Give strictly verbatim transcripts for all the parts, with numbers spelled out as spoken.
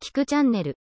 聞くチャンネル。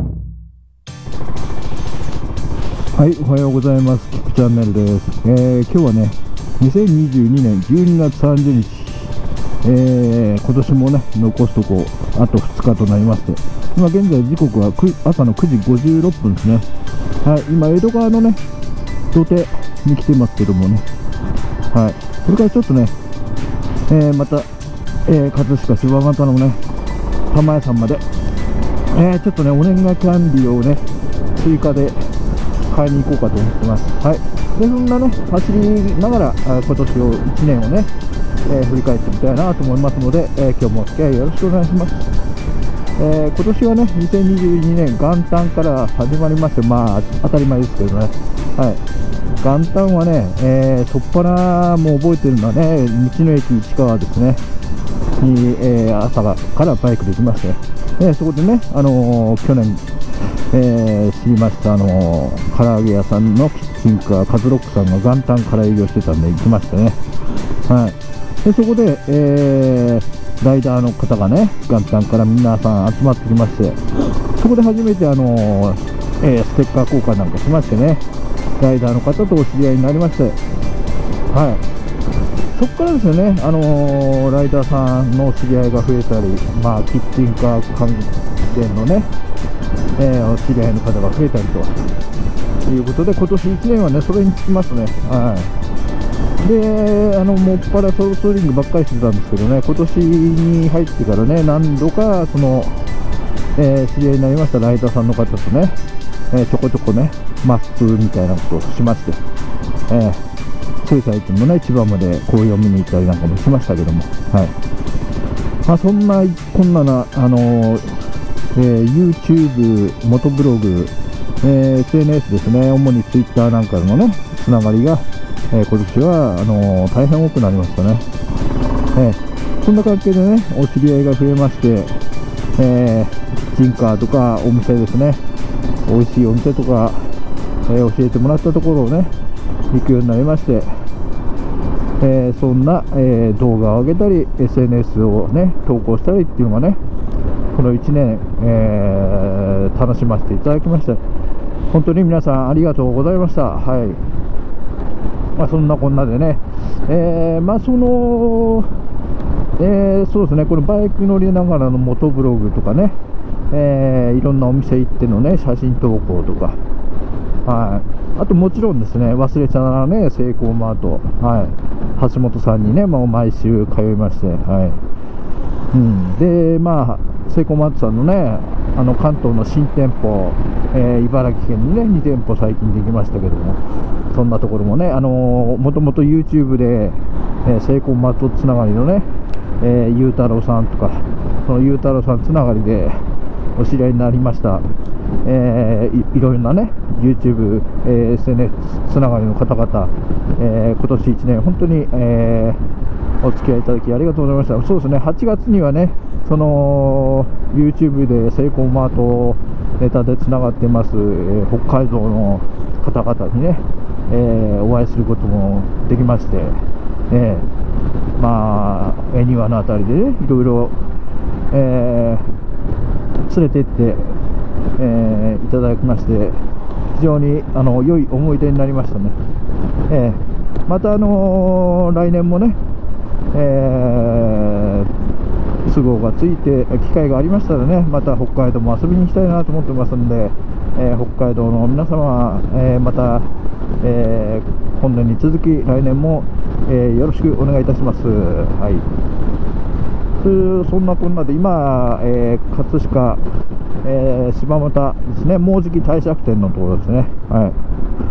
はい、おはようございます。キクチャンネルです。えー、今日はね、にせんにじゅうにねんじゅうにがつさんじゅうにち、えー、今年もね、残すとこあとふつかとなりまして、今現在時刻は朝のくじごじゅうろっぷんですね。はい、今江戸川のね、土手に来てますけどもね、はい、これからちょっとね、えー、また、えー、葛飾柴又のね、玉屋さんまで、えー、ちょっとね、お年賀キャンディーをね、追加で買いに行こうかと思ってます。はい。で、そんなね、走りながら、今年をいちねんをね、えー、振り返ってみたいなと思いますので、えー、今日もお付き合いよろしくお願いします。えー、今年はね、にせんにじゅうにねん元旦から始まりまして、まあ、当たり前ですけどね。はい。元旦はね、えー、そっぱなもう覚えてるのはね、道の駅市川ですね。に、えー、朝からバイクで来まして、えー、そこでね、あのー、去年、えー、知りました、あのー、唐揚げ屋さんのキッチンカーカズロックさんが元旦から営業してたんで行きましたね。はい。でそこで、えー、ライダーの方がね、元旦から皆さん集まってきまして、そこで初めて、あのーえー、ステッカー交換なんかしましてね、ライダーの方とお知り合いになりまして、はい。そこからですよね、あのー、ライダーさんの知り合いが増えたり、まあ、キッチンカー関連のね、えー、お知り合いの方が増えたりということで、今年いちねんはね、それにつきますね。はい。で、あの、もっぱらソロストリングばっかりしてたんですけどね、今年に入ってからね、何度か、その、えー、知り合いになりましたライダーさんの方とね、えー、ちょこちょこね、マスクみたいなことをしまして、えーつい最近もね、千葉まで紅葉を見に行ったりなんかもしましたけども、はい。まあ、そんな、こんなな、あのーえー、YouTube、元ブログ、えー、エスエヌエス ですね、主に Twitter なんかのね、つながりが、えー、今年はあのー、大変多くなりましたね。えー、そんな関係でね、お知り合いが増えまして、えー、キッチンカーとかお店ですね、美味しいお店とか、えー、教えてもらったところをね、行くようになりまして、えー、そんな、えー、動画を上げたり エスエヌエス をね投稿したりっていうのがね、このいちねん、えー、楽しませていただきました。本当に皆さんありがとうございました。はい。まあ、そんなこんなでね、えー、まあその、えー、そうですね、このバイク乗りながらの元ブログとかね、えー、いろんなお店行ってのね写真投稿とか、はい。あともちろんですね、忘れちゃならね、セイコーマート、はい、橋本さんにね、もう毎週通いまして、はい、うん、で、まあ、セイコーマートさんのね、あの関東の新店舗、えー、茨城県にね、にてんぽ最近できましたけども、そんなところもね、あのー、もともと YouTube で、えー、セイコーマートつながりのね、えー、ゆうたろうさんとか、そのゆうたろうさんつながりでお知り合いになりました。えー、い, いろいろなね YouTube、えー、エスエヌエス つながりの方々、えー、今年いちねん本当に、えー、お付き合いいただきありがとうございました。そうですね、はちがつにはね、その YouTube でセイコーマートネタでつながってます、えー、北海道の方々にね、えー、お会いすることもできまして、えー、まあ恵庭のあたりでね、いろいろ、えー、連れてってえー、いただきまして、非常にあの良い思い出になりましたね。えー、また、あのー、来年もね、えー、都合がついて機会がありましたらね、また北海道も遊びに行きたいなと思ってますんで、えー、北海道の皆様、えー、また、えー、本年に続き来年も、えー、よろしくお願いいたします。はい。そんなこんなで今、えー、葛飾、えー、柴又ですね、もうじき帝釈天のところですね。はい。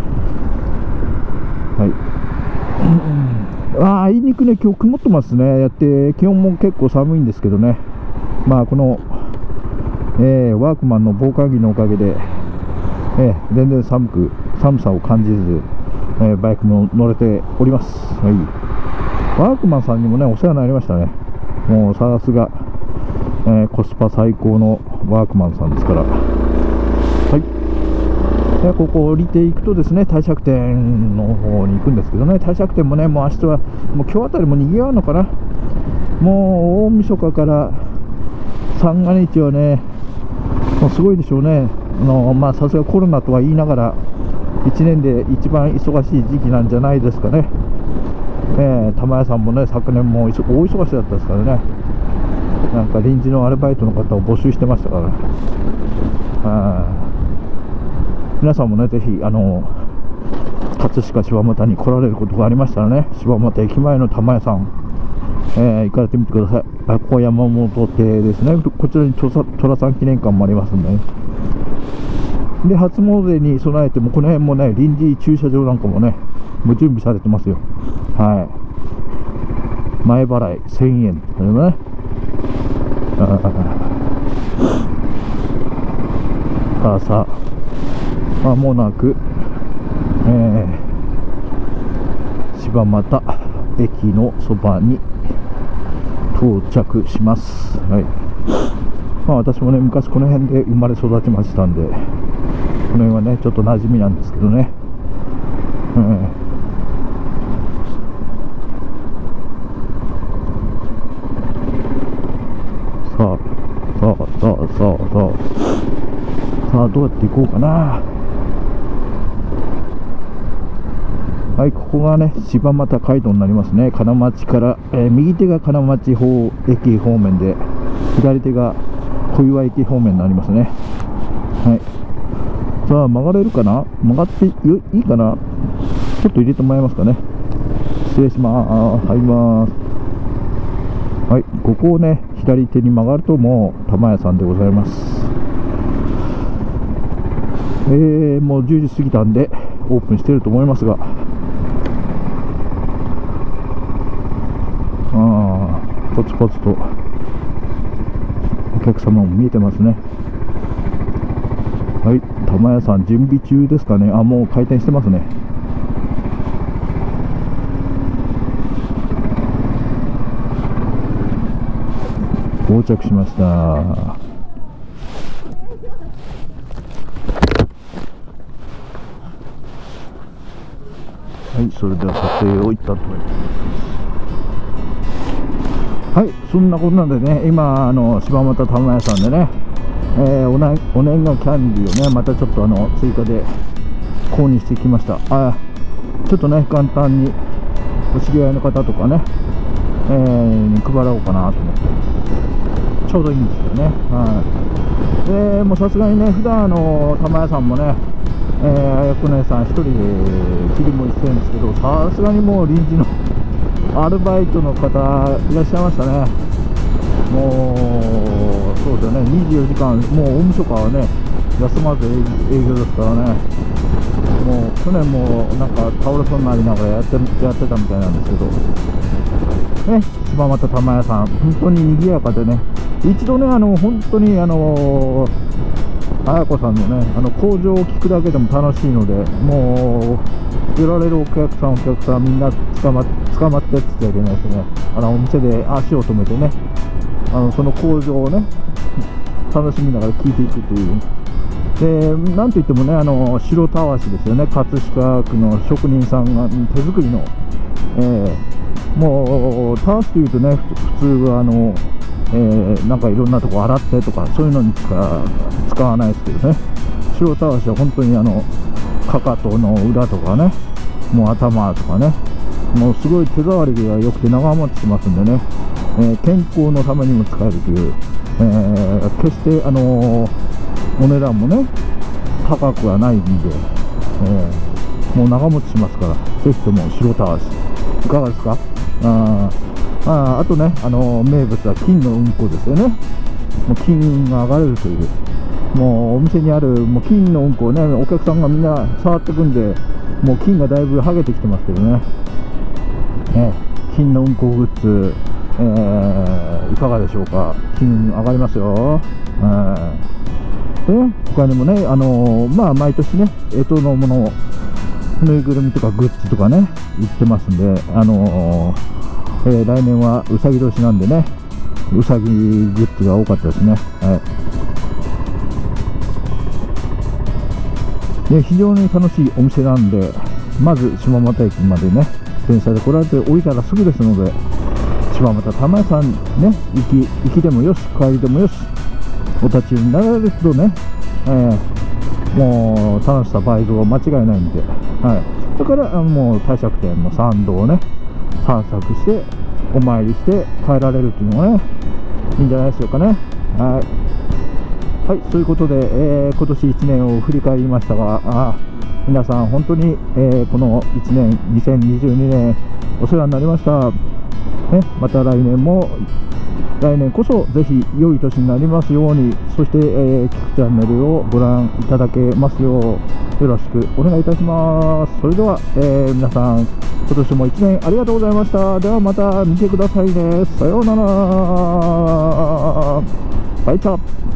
はい。ああ、あいにくね、今日曇ってますね。やって、気温も結構寒いんですけどね。まあ、この、えー、ワークマンの防寒着のおかげで、えー、全然寒く、寒さを感じず、えー、バイクも乗れております。はい。ワークマンさんにもね、お世話になりましたね。もうさすが、えー、コスパ最高のワークマンさんですから。はい。でここ降りていくとですね、帝釈天の方に行くんですけどね、帝釈天もね、もう明日は、もう今日あたりも賑わうのかな。もう大晦日から三が日はね、 もうすごいでしょうね。あのまあさすがコロナとは言いながらいちねんで一番忙しい時期なんじゃないですかね。えー、玉屋さんもね、昨年も大忙しだったですからね。なんか臨時のアルバイトの方を募集してましたから、あ皆さんもね、ぜひあの葛飾柴又に来られることがありましたらね、柴又駅前の玉屋さん、えー、行かれてみてください。あ、ここは山本邸ですね。こちらに寅さん記念館もありますんでね。で、初詣に備えてもこの辺もね、臨時駐車場なんかもね、もう準備されてますよ。はい、前払いせんえんというね。あさあ、まもなく、えー、柴又駅のそばに到着します。はい、まあ、私もね、昔この辺で生まれ育ちましたんで、この辺はね、ちょっと馴染みなんですけどね。うん、さあさあさあさあさあさあ、どうやって行こうかな。はい、ここがね、柴又街道になりますね。金町から、えー、右手が金町方駅方面で、左手が小岩駅方面になりますね。はい、さあ、曲がれるかな。曲がっていいかな。ちょっと入れてもらえますかね。失礼します。入ります。はい、ここをね、左手に曲がるともう玉屋さんでございます。えー、もうじゅうじ過ぎたんでオープンしてると思いますが、あー、ポツポツとお客様も見えてますね。はい、玉屋さん準備中ですかね。あ、もう開店してますね。到着しました。はい、それでは撮影をいったと思います。はい、そんなことなんでね、今あの柴又玉屋さんでね、えー、おなお年賀キャンディーをね、またちょっとあの追加で購入してきました。あ、ちょっとね、簡単にお知り合いの方とかね、えー、に配ろうかなと思って、ちょうどいいんですよね。はい、でもうさすがにね、普段あの玉屋さんもね、えー、あやこ姉さん一人で切り盛りしてるんですけど、さすがにもう臨時のアルバイトの方いらっしゃいましたね。もうそうですよね、にじゅうよじかん、もう大晦日はね、休まず営業ですからね。もう去年もなんか倒れそうになりながらやってやってたみたいなんですけどね。柴又玉屋さん、本当に賑やかでね、一度ね、あの本当にあのあやこさんのね、あの工場を聞くだけでも楽しいので、もう寄られるお客さんお客さんみんな捕ま捕まってって言っちゃいけないですね。あのお店で足を止めてね、あのその工場をね楽しみながら聞いていくという。で、なんといってもね、あの白たわしですよね。葛飾区の職人さんが手作りの、えー、もうたわしというとね、普通はあの、えー、なんかいろんなとこ洗ってとかそういうのにしか使わないですけどね、白たわしは本当にあのかかとの裏とかね、もう頭とかね、もうすごい手触りが良くて長持ちしますんでね、えー、健康のためにも使えるという、えー、決してあのー、お値段もね高くはないんで、えー、もう長持ちしますから、ぜひとも白たわしいかがですか。あああとね、あのー、名物は金のうんこですよね。もう金運が上がれるという、もうお店にあるもう金のうんこをね、お客さんがみんな触ってくんで、もう金がだいぶ剥げてきてますけどね、ね、金のうんこグッズ、えー、いかがでしょうか。金上がりますよ。えー、で他にもね、あのー、まあ毎年ね、干支のもの、ぬいぐるみとかグッズとかね売ってますんで、あのーえー、来年はうさぎ年なんでね、うさぎグッズが多かったですね。はい、で非常に楽しいお店なんで、まず柴又駅までね、電車で来られて降りたらすぐですので、柴又玉屋さんね、行き行きでもよし、帰りでもよし、 お立ちになられるとね、えー、もう楽しさ倍増間違いないんで、はい、だからもう帝釈天の参道をね散策してお参りして帰られるっていうのがねいいんじゃないでしょうかね。はい、はい、そういうことで、えー、今年いちねんを振り返りましたが、あ皆さん本当に、えー、このいちねんにせんにじゅうにねんお世話になりました、ね、また来年も来年こそぜひ良い年になりますように、そして、えー、キクチャンネルをご覧いただけますようよろしくお願いいたします。それでは、えー、皆さん今年もいちねんありがとうございました。ではまた見てくださいね。さようなら。バイチャー。